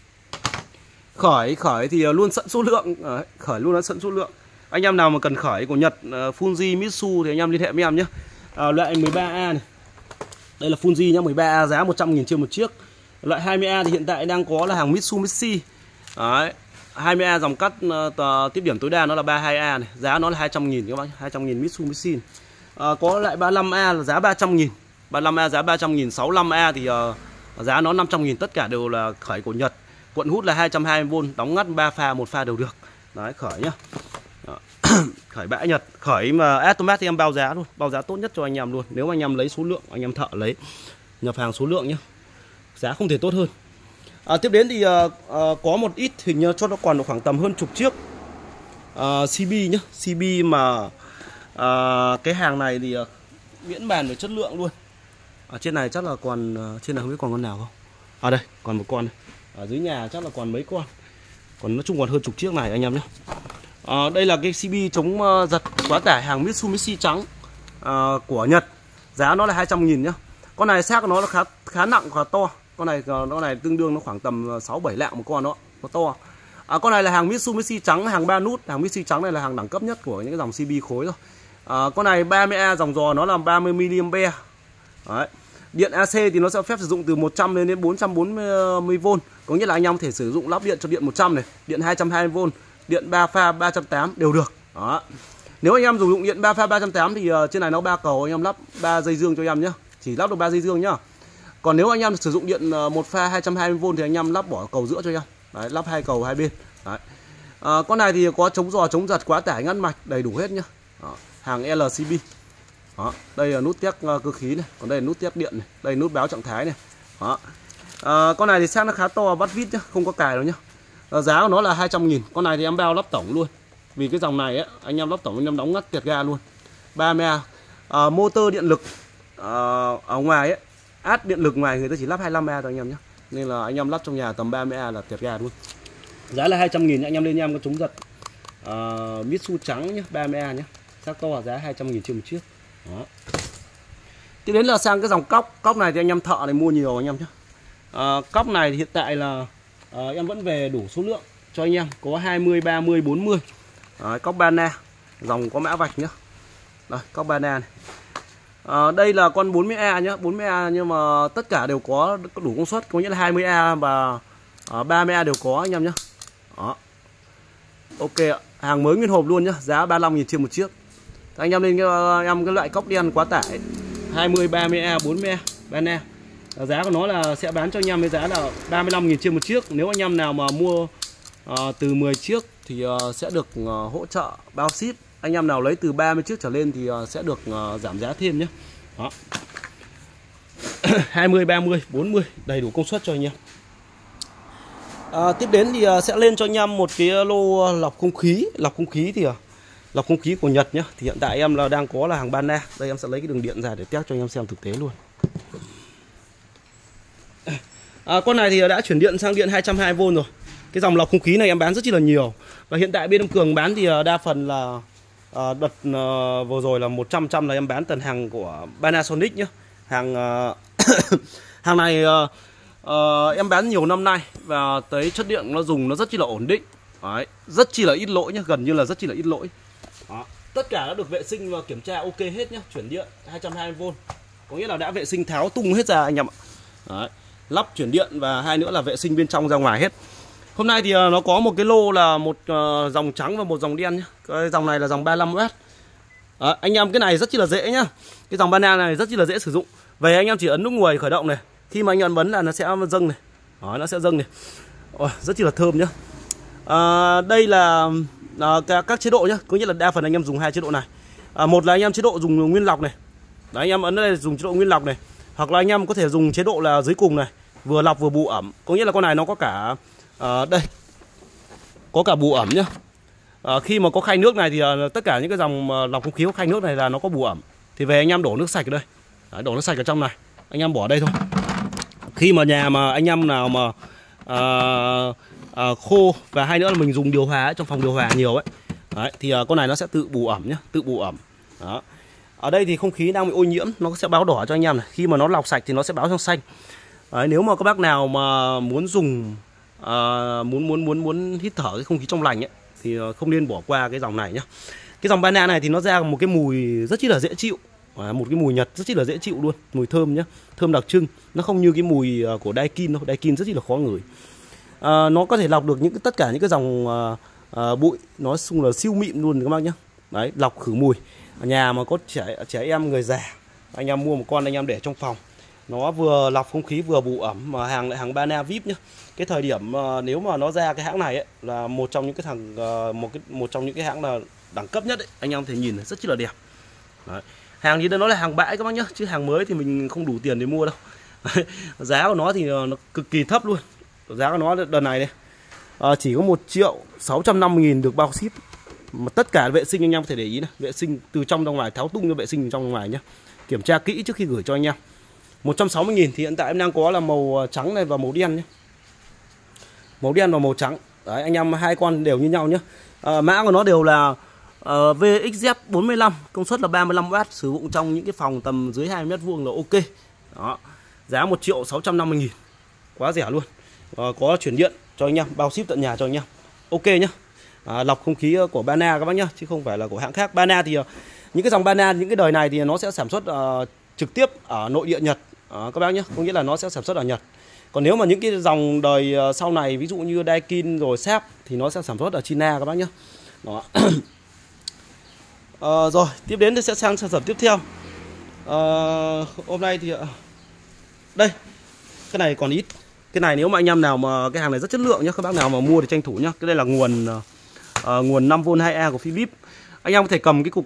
Khởi thì luôn sẵn số lượng. Đấy, khởi luôn là sẵn số lượng. Anh em nào mà cần khởi của Nhật, Fuji, Mitsu thì anh em liên hệ với em nhé. Loại 13A này. Đây là Fuji nhá, 13A giá 100.000 trên một chiếc. Loại 20A thì hiện tại đang có là hàng Mitsubishi. Đấy. 20A dòng cắt tiếp điểm tối đa nó là 32A này, giá nó là 200.000 các bác, 200.000 Mitsubishi. Có loại 35A là giá 300.000. 35A giá 300.000, 65A thì giá nó 500.000, tất cả đều là khởi của Nhật. Cuộn hút là 220V, đóng ngắt 3 pha, 1 pha đều được. Đấy, khởi nhá. Khởi bãi Nhật, khởi mà automat thì em bao giá luôn, bao giá tốt nhất cho anh em luôn. Nếu mà anh em lấy số lượng, anh em thợ lấy nhập hàng số lượng nhá, giá không thể tốt hơn. Tiếp đến thì có một ít hình như cho nó còn khoảng tầm hơn chục chiếc CB nhá, CB mà cái hàng này thì miễn bàn về chất lượng luôn. Trên này chắc là còn, trên này không biết còn con nào không. Đây còn một con này. Ở dưới nhà chắc là còn mấy con. Còn nói chung còn hơn chục chiếc này anh em nhé. Đây là cái CB chống giật quá tải hàng Mitsubishi trắng của Nhật. Giá nó là 200.000 nhá. Con này xác của nó là khá nặng, khá to. Con này tương đương nó khoảng tầm 6-7 lạng một con đó, nó to. Con này là hàng Mitsubishi trắng, hàng 3 nút. Hàng Mitsubishi trắng này là hàng đẳng cấp nhất của những cái dòng CB khối rồi. Con này 30A dòng giò nó là 30mA. Đấy. Điện AC thì nó sẽ phép sử dụng từ 100 đến 440V. Có nghĩa là anh em có thể sử dụng lắp điện cho điện 100 này, điện 220V, điện 3 pha 380 đều được. Đó. Nếu anh em sử dụng điện 3 pha 380 thì trên này nó 3 cầu, anh em lắp 3 dây dương cho em nhé. Chỉ lắp được 3 dây dương nhá. Còn nếu anh em sử dụng điện 1 pha 220V thì anh em lắp bỏ cầu giữa cho em. Đấy, lắp 2 cầu hai bên. Đấy. Con này thì có chống giò, chống giật, quá tải, ngăn mạch đầy đủ hết nhá. Đó. Hàng LCB. Đó. Đây là nút test cơ khí này, còn đây là nút test điện này, đây là nút báo trạng thái này. Đó. Con này thì xác nó khá to, bắt vít nhá, không có cài đâu nhá. Giá của nó là 200.000. Con này thì em bao lắp tổng luôn. Vì cái dòng này ấy, anh em lắp tổng anh em đóng ngắt tiệt ga luôn. 30A. Motor điện lực ở ngoài ấy, át điện lực ngoài người ta chỉ lắp 25A thôi anh em nhé. Nên là anh em lắp trong nhà tầm 30A là tiệt ga luôn. Giá là 200.000, anh em lên em có chống giật Mitsu trắng nhé, 30A nhé. Xác to giá 200.000 trên một chiếc. Đó. Tiếp đến là sang cái dòng cóc. Cóc này thì anh em thợ này mua nhiều anh em nhé. Cóc này thì hiện tại là em vẫn về đủ số lượng cho anh em. Có 20, 30, 40. Cóc Bana, dòng có mã vạch nhá. Đây, cóc Bana này. Đây là con 40A nhá, 40A nhưng mà tất cả đều có đủ công suất, có nghĩa là 20A và 30A đều có anh em nhá. Đó. Ok ạ, hàng mới nguyên hộp luôn nhá, giá 35.000 trên một chiếc. Anh em lên cái loại cóc đen quá tải 20, 30A, 40A Bana. Giá của nó là sẽ bán cho anh em với giá là 35.000 trên một chiếc. Nếu anh em nào mà mua từ 10 chiếc thì sẽ được hỗ trợ bao ship. Anh em nào lấy từ 30 chiếc trở lên thì sẽ được giảm giá thêm nhé. Đó. 20, 30, 40 đầy đủ công suất cho anh em. Tiếp đến thì sẽ lên cho anh em một cái lô lọc không khí. Lọc không khí thì lọc không khí của Nhật nhé. Thì hiện tại em là đang có là hàng Bana. Đây em sẽ lấy cái đường điện ra để test cho anh em xem thực tế luôn. Con này thì đã chuyển điện sang điện 220V rồi. Cái dòng lọc không khí này em bán rất chi là nhiều. Và hiện tại bên em Cường bán thì đa phần là đợt vừa rồi là 100% là em bán tần hàng của Panasonic nhá. Hàng hàng này em bán nhiều năm nay và tới chất điện nó dùng nó rất chi là ổn định. Đấy, rất chi là ít lỗi nhá, gần như là rất chi là ít lỗi. Đó. Tất cả đã được vệ sinh và kiểm tra ok hết nhá, chuyển điện 220V. Có nghĩa là đã vệ sinh tháo tung hết ra anh em ạ. Đấy. Lắp chuyển điện và hai nữa là vệ sinh bên trong ra ngoài hết. Hôm nay thì nó có một cái lô là một dòng trắng và một dòng đen nhá. Cái dòng này là dòng 35W. Anh em cái này rất chi là dễ nhá. Cái dòng banana này rất chi là dễ sử dụng. Về anh em chỉ ấn nút nguồn khởi động này. Khi mà anh em bấm là nó sẽ dâng này. Đó, nó sẽ dâng này. Rất chi là thơm nhá. Đây là các chế độ nhá. Có nghĩa là đa phần anh em dùng hai chế độ này. Một là anh em chế độ dùng nguyên lọc này. Đấy, anh em ấn đây dùng chế độ nguyên lọc này. Hoặc là anh em có thể dùng chế độ là dưới cùng này, vừa lọc vừa bù ẩm. Có nghĩa là con này nó có cả đây, có cả bù ẩm nhá. Khi mà có khay nước này thì tất cả những cái dòng lọc không khí có khay nước này là nó có bù ẩm. Thì về anh em đổ nước sạch ở đây. Đấy, đổ nước sạch ở trong này, anh em bỏ ở đây thôi. Khi mà nhà mà anh em nào mà khô và hai nữa là mình dùng điều hòa ấy, trong phòng điều hòa nhiều ấy. Đấy, thì con này nó sẽ tự bù ẩm nhá, tự bù ẩm. Đó. Ở đây thì không khí đang bị ô nhiễm, nó sẽ báo đỏ cho anh em này. Khi mà nó lọc sạch thì nó sẽ báo sang xanh. Đấy, nếu mà các bác nào mà muốn dùng muốn hít thở cái không khí trong lành ấy thì không nên bỏ qua cái dòng này nhá. Cái dòng banana này thì nó ra một cái mùi rất chi là dễ chịu. Một cái mùi Nhật rất chi là dễ chịu luôn, mùi thơm nhá, thơm đặc trưng. Nó không như cái mùi của Daikin đâu, Daikin rất chi là khó ngửi. Nó có thể lọc được tất cả những cái dòng bụi, nó xung là siêu mịn luôn các bác nhá. Đấy, lọc khử mùi. Ở nhà mà có trẻ em, người già, anh em mua một con anh em để trong phòng, nó vừa lọc không khí vừa bù ẩm, mà hàng lại hàng Banana VIP nhá. Cái thời điểm nếu mà nó ra cái hãng này ấy, là một trong những cái thằng một trong những cái hãng là đẳng cấp nhất ấy. Anh em có thể nhìn rất là đẹp. Đấy. Hàng thì nó là hàng bãi các bác nhá, chứ hàng mới thì mình không đủ tiền để mua đâu. Giá của nó thì nó cực kỳ thấp luôn. Giá của nó đợt này đây chỉ có 1.650.000 được bao ship. Mà tất cả vệ sinh anh em có thể để ý này, vệ sinh từ trong ra ngoài, tháo tung cho vệ sinh từ trong ra ngoài nhé. Kiểm tra kỹ trước khi gửi cho anh em. 160.000 thì hiện tại em đang có là màu trắng này và màu đen nhé. Màu đen và màu trắng. Đấy, anh em hai con đều như nhau nhé. Mã của nó đều là VXZ45, công suất là 35W, sử dụng trong những cái phòng tầm dưới 20m2 là ok. Đó. Giá 1.650.000. Quá rẻ luôn. Có chuyển điện cho anh em, bao ship tận nhà cho anh em. Ok nhá. Lọc không khí của Banana các bác nhá, chứ không phải là của hãng khác. Banana thì những cái dòng Banana, những cái đời này thì nó sẽ sản xuất trực tiếp ở nội địa Nhật các bác nhé, có nghĩa là nó sẽ sản xuất ở Nhật. Còn nếu mà những cái dòng đời sau này, ví dụ như Daikin rồi Sharp thì nó sẽ sản xuất ở China các bác nhé. Đó. Rồi tiếp đến thì sẽ sang sản phẩm tiếp theo. Hôm nay thì đây, cái này còn ít. Cái này nếu mà anh em nào mà cái hàng này rất chất lượng nhé, các bác nào mà mua thì tranh thủ nhá. Cái đây là nguồn 5V 2A của Philips. Anh em có thể cầm cái cục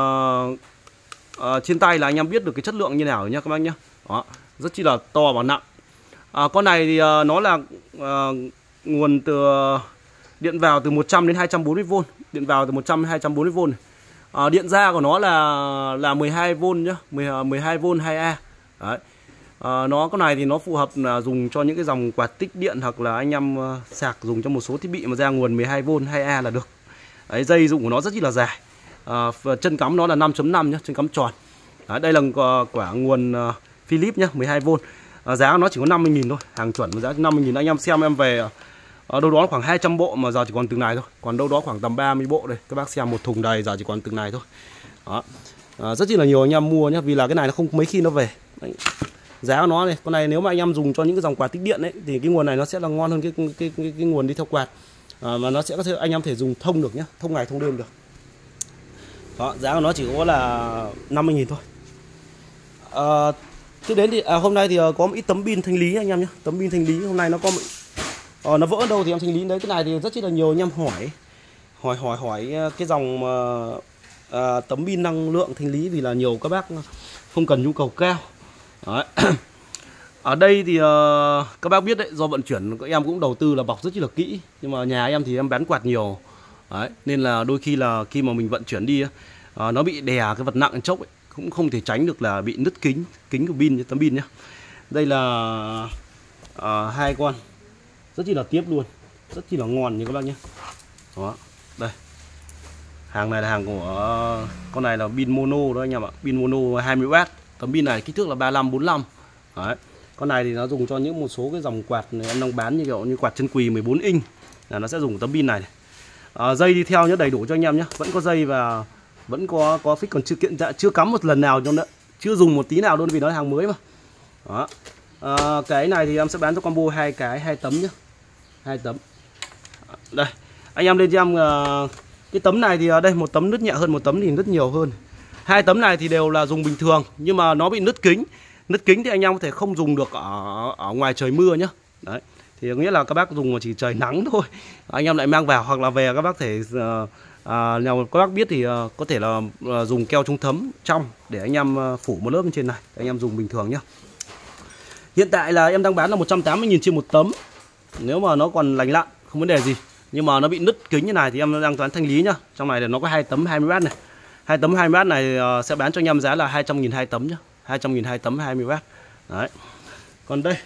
trên tay là anh em biết được cái chất lượng như nào nhá các bác nhá. Đó, rất chi là to và nặng. Con này thì nó là nguồn từ điện vào từ 100 đến 240V, điện vào từ 100 đến 240V này. Điện ra của nó là 12V nhá, 12V 2A. Đấy. Con này thì nó phù hợp là dùng cho những cái dòng quạt tích điện, hoặc là anh em sạc dùng cho một số thiết bị mà ra nguồn 12V 2A là được. Đấy, dây dụng của nó rất là dài. Chân cắm nó là 5.5 nhá, chân cắm tròn. Đấy, đây là quả nguồn Philips nhá, 12V. Giá nó chỉ có 50.000 thôi, hàng chuẩn giá 50.000. Anh em xem em về đâu đó khoảng 200 bộ mà giờ chỉ còn từng này thôi. Còn đâu đó khoảng tầm 30 bộ đây. Các bác xem một thùng đầy giờ chỉ còn từng này thôi. Đó. Rất là nhiều anh em mua nhá, vì là cái này nó không mấy khi nó về. Đấy. Giá của nó này, con này nếu mà anh em dùng cho những cái dòng quạt tích điện ấy thì cái nguồn này nó sẽ là ngon hơn cái nguồn đi theo quạt. Mà nó sẽ có thể anh em thể dùng thông được nhá, thông ngày thông đêm được. Đó, giá của nó chỉ có là 50.000 thôi. Tiếp đến thì hôm nay thì có một ít tấm pin thanh lý anh em nhé. Tấm pin thanh lý hôm nay nó có nó vỡ đâu thì em thanh lý đấy. Cái này thì rất là nhiều anh em hỏi cái dòng tấm pin năng lượng thanh lý, vì là nhiều các bác không cần nhu cầu cao. Đấy. Ở đây thì các bác biết đấy, do vận chuyển các em cũng đầu tư là bọc rất là kỹ, nhưng mà nhà em thì em bán quạt nhiều. Đấy, nên là đôi khi là khi mà mình vận chuyển đi nó bị đè cái vật nặng chốc ấy, cũng không thể tránh được là bị nứt kính của pin, tấm pin nhá. Đây là Hai con rất chi là tiếp luôn, rất chi là ngon như các bác nhé. Đó, đây hàng này là hàng của con này là pin mono đó anh em ạ, pin mono 20W. Tấm pin này kích thước là 35-45. Đấy. Con này thì nó dùng cho những một số cái dòng quạt này em đang bán như kiểu như quạt chân quỳ 14 inch là nó sẽ dùng tấm pin này. Dây đi theo nhé, đầy đủ cho anh em nhé, vẫn có dây và vẫn có phích, còn chưa cắm một lần nào cho nữa, chưa dùng một tí nào luôn vì nó là hàng mới mà. Đó. Cái này thì em sẽ bán cho combo 2 tấm nhé, 2 tấm. Đây anh em lên cho em cái tấm này thì đây một tấm nứt nhẹ hơn, một tấm thì nứt nhiều hơn. 2 tấm này thì đều là dùng bình thường nhưng mà nó bị nứt kính. Nứt kính thì anh em có thể không dùng được ở ngoài trời mưa nhá. Đấy. Thì nghĩa là các bác dùng chỉ trời nắng thôi, anh em lại mang vào, hoặc là về các bác thể nào các bác biết thì có thể là dùng keo chống thấm trong để anh em phủ một lớp bên trên này để anh em dùng bình thường nhá. Hiện tại là em đang bán là 180.000 trên một tấm. Nếu mà nó còn lành lặn không vấn đề gì, nhưng mà nó bị nứt kính như này thì em đang toán thanh lý nhá. Trong này là nó có 2 tấm 20W này. 2 tấm 20W này sẽ bán cho anh em giá là 200.000 2 tấm nhá. 200.000 2 tấm 20W. Đấy. Còn đây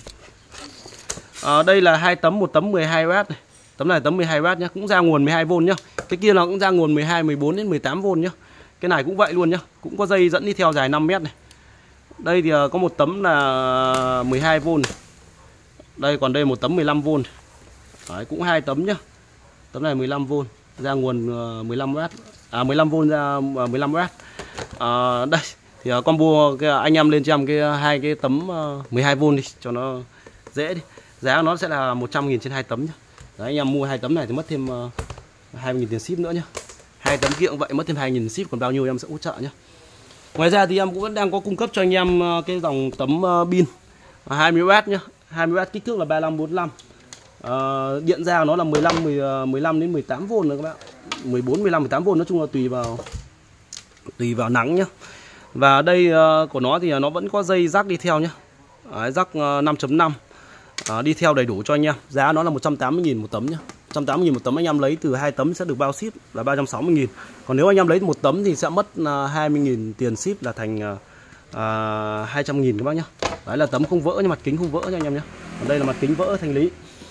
đây là 2 tấm, một tấm 12W này. Tấm này tấm 12W nhá, cũng ra nguồn 12V nhá. Cái kia là cũng ra nguồn 12, 14 đến 18V nhá. Cái này cũng vậy luôn nhá, cũng có dây dẫn đi theo dài 5 mét này. Đây thì có một tấm là 12V này. Đây còn đây một tấm 15V. Đấy, cũng 2 tấm nhá. Tấm này 15V, ra nguồn 15W. 15V ra 15W. Đây thì combo anh em lên cho em hai cái tấm 12V đi cho nó dễ đi. Giá nó sẽ là 100.000 trên 2 tấm nhá. Đấy, anh em mua 2 tấm này thì mất thêm 20.000 tiền ship nữa nhá. 2 tấm kia cũng vậy, mất thêm 2.000 ship, còn bao nhiêu em sẽ hỗ trợ nhá. Ngoài ra thì em cũng vẫn đang có cung cấp cho anh em cái dòng tấm pin 20W nhá. 20W kích thước là 35-45. Điện ra nó là 15 đến 18V nữa các bạn. 14, 15, 18V, nói chung là tùy vào nắng nhá. Và đây của nó thì nó vẫn có dây jack đi theo nhá. Jack 5.5 đi theo đầy đủ cho anh em. Giá nó là 180.000 một tấm nhá. 180.000 một tấm, anh em lấy từ 2 tấm sẽ được bao ship là 360.000. Còn nếu anh em lấy một tấm thì sẽ mất 20.000 tiền ship, là thành 200.000 các bác nhá. Đấy là tấm không vỡ nhưng mặt kính không vỡ cho anh em nhé. Còn đây là mặt kính vỡ thanh lý.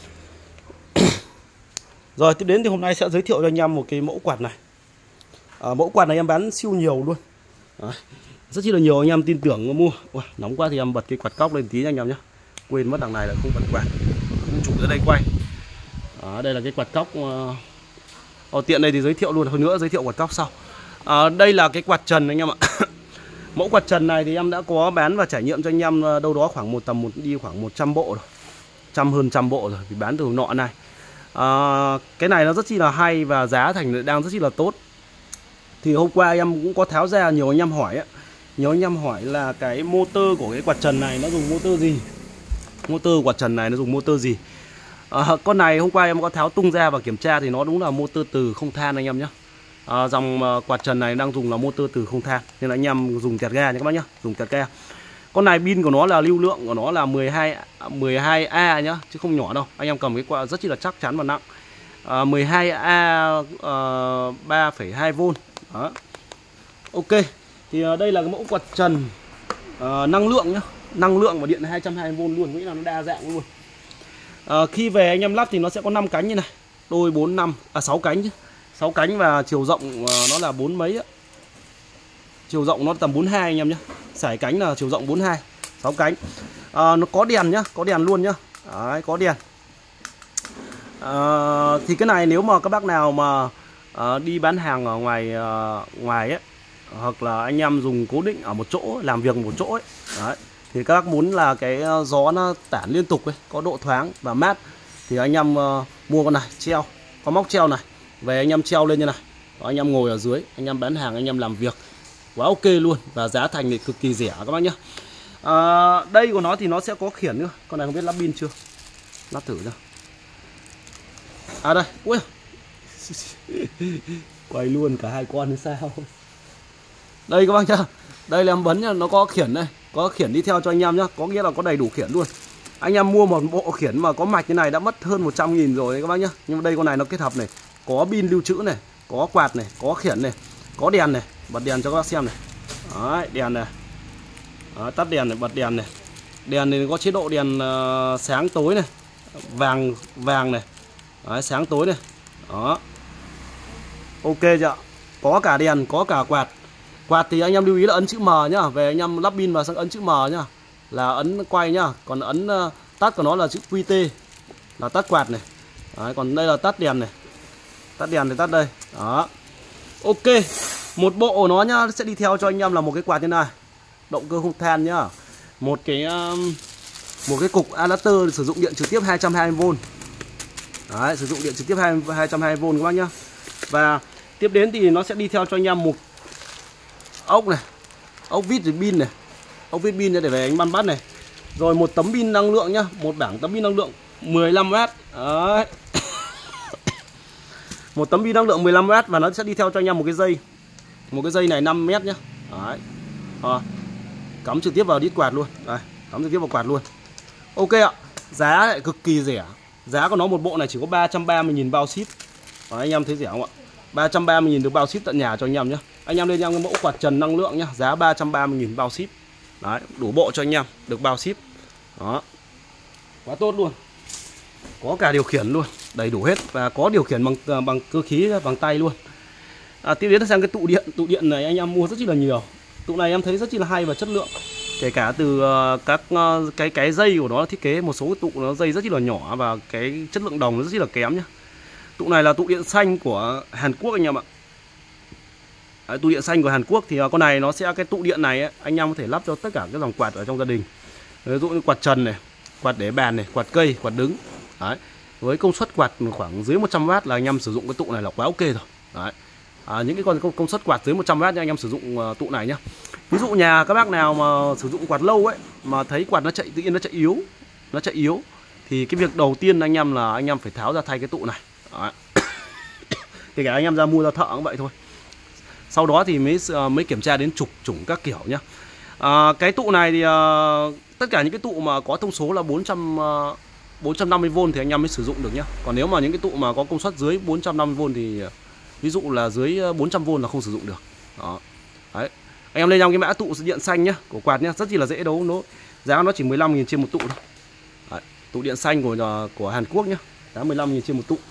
Rồi tiếp đến thì hôm nay sẽ giới thiệu cho anh em một cái mẫu quạt này. Mẫu quạt này em bán siêu nhiều luôn. Đấy, rất là nhiều anh em tin tưởng mua. Ủa, nóng quá thì em bật cái quạt cóc lên tí anh em nhé. Quên mất đằng này là không bật quạt, không chủ ở đây quay. Đây là cái quạt cóc. Tiện đây thì giới thiệu luôn, hơn nữa giới thiệu quạt cóc sau. Đây là cái quạt trần anh em ạ. Mẫu quạt trần này thì em đã có bán và trải nghiệm cho anh em đâu đó khoảng đi khoảng 100 bộ rồi. Hơn trăm bộ rồi vì bán từ nọ này. Cái này nó rất chi là hay và giá thành đang rất chi là tốt. Thì hôm qua em cũng có tháo ra, nhiều anh em hỏi ấy. Nhiều anh em hỏi là cái motor của cái quạt trần này nó dùng motor gì. Motor quạt trần này nó dùng motor gì. Con này hôm qua em có tháo tung ra và kiểm tra thì nó đúng là motor từ không than anh em nhé. Dòng quạt trần này đang dùng là motor từ không than, nên là anh em dùng kẹt ga nha các bác nhé, dùng kẹt ga. Con này pin của nó là lưu lượng của nó là 12A nhá, chứ không nhỏ đâu. Anh em cầm cái quạt rất chi là chắc chắn và nặng. 12A 3,2V. Đó. Ok. Thì đây là cái mẫu quạt trần năng lượng nhá, năng lượng và điện 220V luôn, nghĩa là nó đa dạng luôn. Khi về anh em lắp thì nó sẽ có 5 cánh như này, đôi 4 5 6 cánh chứ. 6 cánh và chiều rộng nó là 4 mấy á. Chiều rộng nó tầm 42 anh em nhé. Sải cánh là chiều rộng 42, 6 cánh. Nó có đèn nhá, có đèn luôn nhá. Đấy, có đèn. Thì cái này nếu mà các bác nào mà đi bán hàng ở ngoài ấy, hoặc là anh em dùng cố định ở một chỗ, làm việc một chỗ ấy, đấy, thì các bác muốn là cái gió nó tản liên tục ấy, có độ thoáng và mát, thì anh em mua con này treo, có móc treo này, về anh em treo lên như này. Đó, anh em ngồi ở dưới, anh em bán hàng, anh em làm việc quá ok luôn, và giá thành thì cực kỳ rẻ các bác nhé. Đây của nó thì nó sẽ có khiển nữa. Con này không biết lắp pin chưa, lắp thử ra. Đây, ui quay luôn cả hai con hay sao. Đây các bác nhá, đây là em bấm nhá, nó có khiển đây, có khiển đi theo cho anh em nhá, có nghĩa là có đầy đủ khiển luôn. Anh em mua một bộ khiển mà có mạch như này đã mất hơn 100.000 rồi đấy các bác nhá. Nhưng mà đây con này nó kết hợp này, có pin lưu trữ này, có quạt này, có khiển này, có đèn này, bật đèn cho các bác xem này. Đấy, đèn này. Đó, tắt đèn này, bật đèn này. Đèn này có chế độ đèn sáng tối này, vàng này. Đấy, sáng tối này. Đó. Ok chưa? Có cả đèn, có cả quạt. Quạt thì anh em lưu ý là ấn chữ M nhá. Về anh em lắp pin vào sang ấn chữ M nhá. Là ấn quay nhá. Còn ấn tắt của nó là chữ QT. Là tắt quạt này. Đấy, còn đây là tắt đèn này. Tắt đèn thì tắt đây. Đó. Ok. Một bộ của nó nhá sẽ đi theo cho anh em là một cái quạt như này. Động cơ không than nhá. Một cái cục adapter sử dụng điện trực tiếp 220V. Đấy, sử dụng điện trực tiếp 220V các bác nhá. Và tiếp đến thì nó sẽ đi theo cho anh em một ốc này, ốc vít thì pin này, ốc vít pin để về anh bắn bắt này. Rồi một tấm pin năng lượng nhá, một bảng tấm pin năng lượng 15W. Đấy. Một tấm pin năng lượng 15W và nó sẽ đi theo cho anh em một cái dây. Một cái dây này 5m nhá. Đấy. Cắm trực tiếp vào đít quạt luôn. Đây, cắm trực tiếp vào quạt luôn. Ok ạ. Giá lại cực kỳ rẻ. Giá của nó một bộ này chỉ có 330.000 bao ship. Đấy, anh em thấy rẻ không ạ? 330.000 được bao ship tận nhà cho anh em nhé. Anh em lên cho em cái mẫu quạt trần năng lượng nhá, giá 330.000 bao ship. Đấy, đủ bộ cho anh em, được bao ship. Đó. Quá tốt luôn. Có cả điều khiển luôn, đầy đủ hết và có điều khiển bằng cơ khí bằng tay luôn. Tiếp đến là sang cái tụ điện này anh em mua rất là nhiều. Tụ này em thấy rất là hay và chất lượng. Kể cả từ các cái dây của nó thiết kế một số cái tụ nó dây rất là nhỏ và cái chất lượng đồng nó rất là kém nhá. Tụ này là tụ điện xanh của Hàn Quốc anh em ạ. Đấy, tụ điện xanh của Hàn Quốc thì con này nó sẽ cái tụ điện này ấy, anh em có thể lắp cho tất cả các dòng quạt ở trong gia đình. Ví dụ như quạt trần này, quạt để bàn này, quạt cây, quạt đứng. Đấy. Với công suất quạt khoảng dưới 100W là anh em sử dụng cái tụ này là quá ok rồi. Đấy. Những cái con công suất quạt dưới 100W cho anh em sử dụng tụ này nhá. Ví dụ nhà các bác nào mà sử dụng quạt lâu ấy mà thấy quạt nó chạy tự nhiên nó chạy yếu thì cái việc đầu tiên anh em phải tháo ra thay cái tụ này. Đấy. Thì cả anh em ra mua ra thợ cũng vậy thôi. Sau đó thì mới kiểm tra đến trục chủng các kiểu nhá. Cái tụ này thì tất cả những cái tụ mà có thông số là 450V thì anh em mới sử dụng được nhá. Còn nếu mà những cái tụ mà có công suất dưới 450V thì ví dụ là dưới 400V là không sử dụng được. Đó. Đấy. Anh em lên trong cái mã tụ điện xanh nhá, của quạt nhá, rất là dễ đấu nối. Giá nó chỉ 15.000 trên một tụ thôi. Đấy. Tụ điện xanh của Hàn Quốc nhá, giá 15.000 trên một tụ.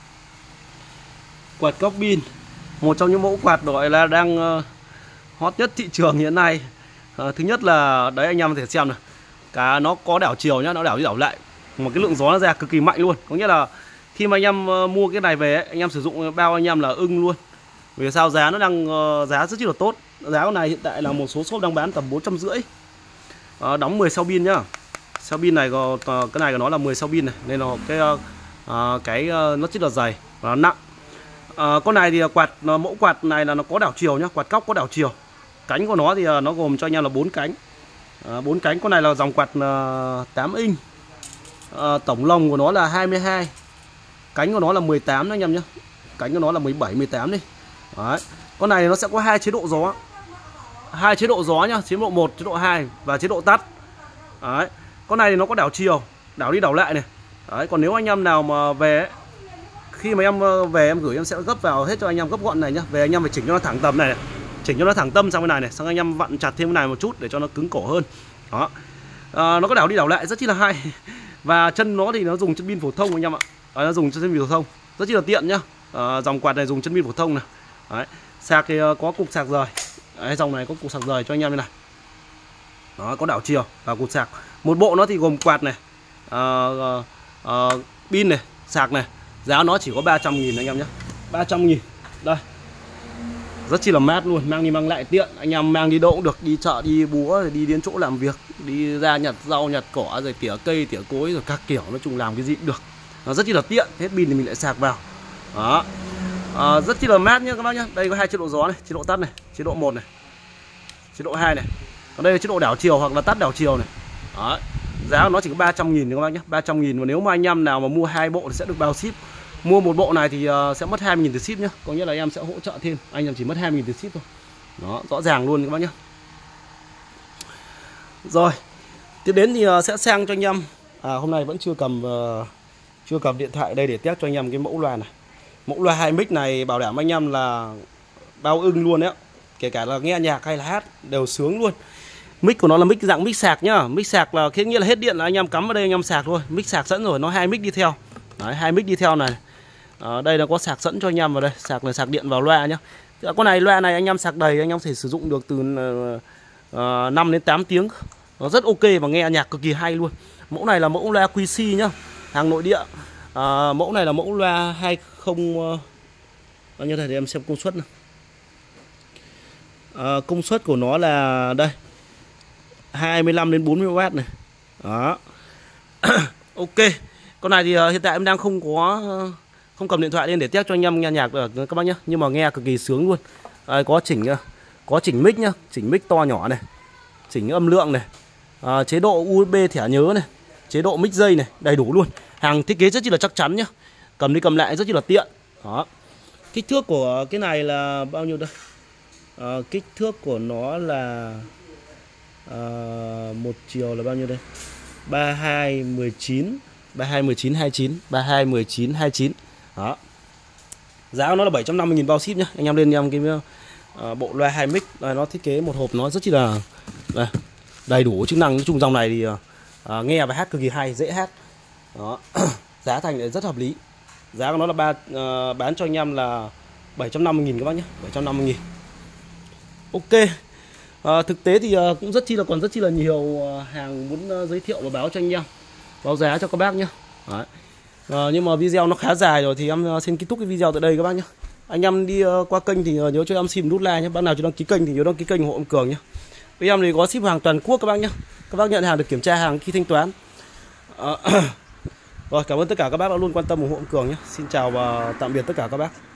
Quạt cóc pin, một trong những mẫu quạt gọi là đang hot nhất thị trường hiện nay. Thứ nhất là đấy anh em có thể xem này, cả nó có đảo chiều nhá, nó đảo đi đảo lại, một cái lượng gió nó ra cực kỳ mạnh luôn. Có nghĩa là khi mà anh em mua cái này về ấy, anh em sử dụng bao anh em là ưng luôn. Vì sao giá nó đang giá rất là tốt. Giá này hiện tại là một số shop đang bán tầm 450. Đóng 10 sao pin nhá. Sao pin này cái này của nó là 10 sao pin này nên là cái nó rất là dày và nó nặng. Con này thì mẫu quạt này là nó có đảo chiều nhá, quạt cóc có đảo chiều. Cánh của nó thì nó gồm cho anh em là 4 cánh. 4 cánh. Con này là dòng quạt 8 inch. Tổng lồng của nó là 22. Cánh của nó là 18 anh em nhé. Cánh của nó là 17, 18 đi. Đấy. Con này nó sẽ có hai chế độ gió. Hai chế độ gió nhá, chế độ 1, chế độ 2 và chế độ tắt. Đấy. Con này thì nó có đảo chiều, đảo đi đảo lại này. Đấy. Còn nếu anh em nào mà về ấy, khi mà em về em gửi em sẽ gấp vào hết cho anh em gấp gọn này nhá. Về anh em phải chỉnh cho nó thẳng tầm này, chỉnh cho nó thẳng tâm sang bên này này, xong anh em vặn chặt thêm cái này một chút để cho nó cứng cổ hơn. Đó. Nó có đảo đi đảo lại rất là hay. Và chân nó thì nó dùng chân pin phổ thông anh em ạ. Nó dùng chân pin phổ thông rất là tiện nhá. Dòng quạt này dùng chân pin phổ thông này. Đấy. Sạc thì có cục sạc rời. Đấy, dòng này có cục sạc rời cho anh em như này. Đó, có đảo chiều và cục sạc. Một bộ nó thì gồm quạt này, pin này, sạc này. Giá nó chỉ có 300.000 anh em nhé. 300.000. Đây. Rất chi là mát luôn, mang đi mang lại tiện. Anh em mang đi đâu cũng được, đi chợ, đi búa, đi đến chỗ làm việc, đi ra nhặt rau, nhặt cỏ, rồi tỉa cây, tỉa cối, rồi các kiểu. Nói chung làm cái gì cũng được. Nó rất chi là tiện, hết pin thì mình lại sạc vào. Đó. Rất chi là mát nhá các bác nhá. Đây có hai chế độ gió này, chế độ tắt này, chế độ 1 này, chế độ 2 này. Còn đây là chế độ đảo chiều hoặc là tắt đảo chiều này. Đó. Giá của nó chỉ có 300.000 các bác nhé, 300.000. Và nếu mà anh em nào mà mua 2 bộ thì sẽ được bao ship. Mua một bộ này thì sẽ mất 20.000 tiền ship nhá. Có nghĩa là em sẽ hỗ trợ thêm, anh em chỉ mất 20.000 tiền ship thôi. Đó, rõ ràng luôn các bác nhé. Rồi, tiếp đến thì sẽ sang cho anh em. Hôm nay vẫn chưa cầm điện thoại đây để test cho anh em cái mẫu loa này. Mẫu loa 2 mic này bảo đảm anh em là bao ưng luôn đấy. Kể cả là nghe nhạc hay là hát đều sướng luôn. Mic của nó là mic dạng mic sạc nhá. Mic sạc là nghĩa là hết điện là anh em cắm vào đây anh em sạc thôi. Mic sạc sẵn rồi, nó 2 mic đi theo. Đấy, 2 mic đi theo này. Đây là có sạc sẵn cho anh em vào đây. Sạc là sạc điện vào loa nhá. Con này loa này anh em sạc đầy anh em có thể sử dụng được từ 5 đến 8 tiếng. Nó rất ok và nghe nhạc cực kỳ hay luôn. Mẫu này là mẫu loa QC nhá, hàng nội địa. Mẫu này là mẫu loa 20 bao nhiêu này để em xem công suất này. Công suất của nó là đây 25 đến 40W này. Đó. Ok. Con này thì hiện tại em đang không cầm điện thoại lên để test cho anh em nghe nhạc được các bác nhé, nhưng mà nghe cực kỳ sướng luôn. Có chỉnh mic nhá, chỉnh mic to nhỏ này, chỉnh âm lượng này, chế độ USB thẻ nhớ này, chế độ mic dây này, đầy đủ luôn. Hàng thiết kế rất chi là chắc chắn nhá, cầm đi cầm lại rất chi là tiện. Đó. Kích thước của cái này là bao nhiêu đây? Kích thước của nó là một chiều là bao nhiêu đây? 32 19 29. Đó. Giá của nó là 750.000 bao ship nhá. Anh em lên em cái bộ loa 2 mic, nó thiết kế một hộp nó rất chi là đầy đủ chức năng. Nói chung dòng này thì nghe và hát cực kỳ hay, dễ hát. Đó. Giá thành lại rất hợp lý. Giá của nó là bán cho anh em là 750.000 các bác nhé, 750.000. Ok. Thực tế thì cũng còn rất chi là nhiều hàng muốn giới thiệu và báo cho anh em, báo giá cho các bác nhé. Đấy. Nhưng mà video nó khá dài rồi thì em xin kết thúc cái video tại đây các bác nhé. Anh em đi qua kênh thì nhớ cho em xin nút like nhé. Bác nào chưa đăng ký kênh thì nhớ đăng ký kênh ủng hộ em Cường nhé. Với em thì có ship hàng toàn quốc các bác nhé. Các bác nhận hàng được kiểm tra hàng khi thanh toán. Rồi, cảm ơn tất cả các bác đã luôn quan tâm ủng hộ em Cường nhé. Xin chào và tạm biệt tất cả các bác.